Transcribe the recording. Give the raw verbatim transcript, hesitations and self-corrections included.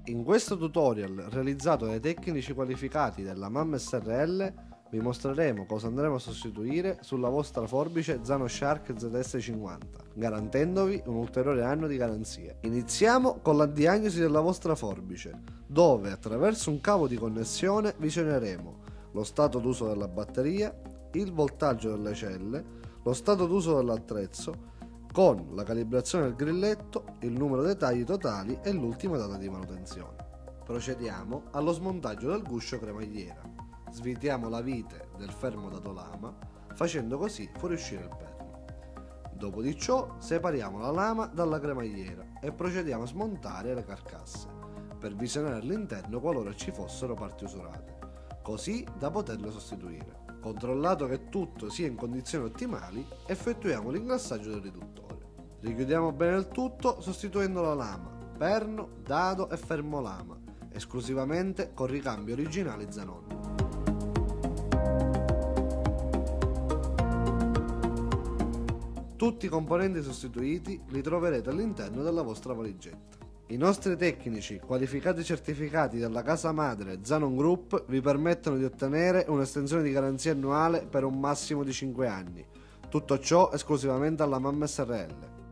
In questo tutorial, realizzato dai tecnici qualificati della MAM S R L, vi mostreremo cosa andremo a sostituire sulla vostra forbice Zano Shark Z S cinquanta, garantendovi un ulteriore anno di garanzia. Iniziamo con la diagnosi della vostra forbice, dove attraverso un cavo di connessione visioneremo lo stato d'uso della batteria, il voltaggio delle celle, lo stato d'uso dell'attrezzo, con la calibrazione del grilletto, il numero dei tagli totali e l'ultima data di manutenzione. Procediamo allo smontaggio del guscio cremagliera. Svitiamo la vite del fermo dato lama, facendo così fuoriuscire il perno. Dopo di ciò separiamo la lama dalla cremagliera e procediamo a smontare le carcasse, per visionare all'interno qualora ci fossero parti usurate, così da poterle sostituire. Controllato che tutto sia in condizioni ottimali, effettuiamo l'inglassaggio del riduttore. Richiudiamo bene il tutto sostituendo la lama, perno, dado e fermo lama, esclusivamente con ricambi originali Zanon. Tutti i componenti sostituiti li troverete all'interno della vostra valigetta. I nostri tecnici, qualificati e certificati dalla casa madre Zanon Group, vi permettono di ottenere un'estensione di garanzia annuale per un massimo di cinque anni. Tutto ciò esclusivamente alla MAM S R L.